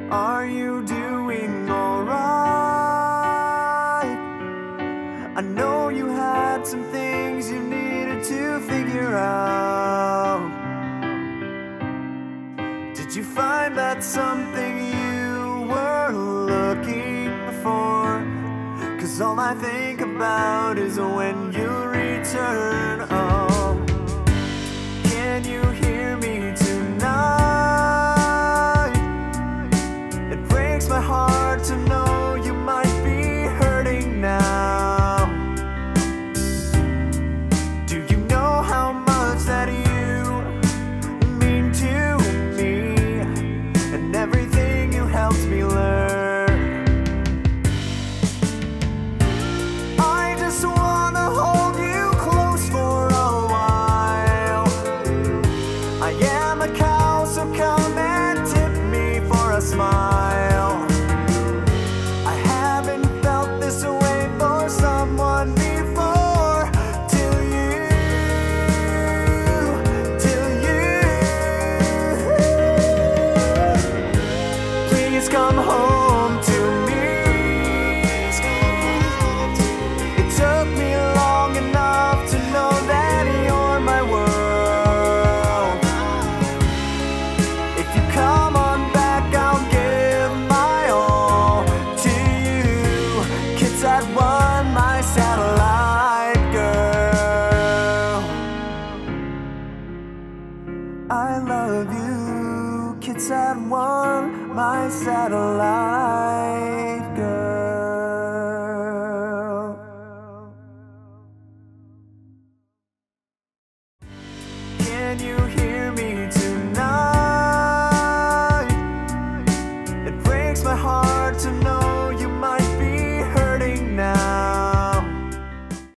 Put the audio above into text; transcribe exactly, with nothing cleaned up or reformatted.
Are you doing alright? I know you had some things you needed to figure out. Did you find that something you were looking for? 'Cause all I think about is when you return. Oh, can you hear me tonight? It breaks my heart to know you might be hurting now. Do you know how much that you mean to me, and everything you helped me learn? I just wanna hold you close for a while. I am a cow, so come and tip me for a smile. I haven't felt this way for someone before, till you, till you. Please come home to me. It took me long enough to know that you're my world. If you come on back, I'll give my all to you. Kids at one, my satellite girl. I love you, kids at one, my satellite girl. Can you hear me tonight? It breaks my heart to know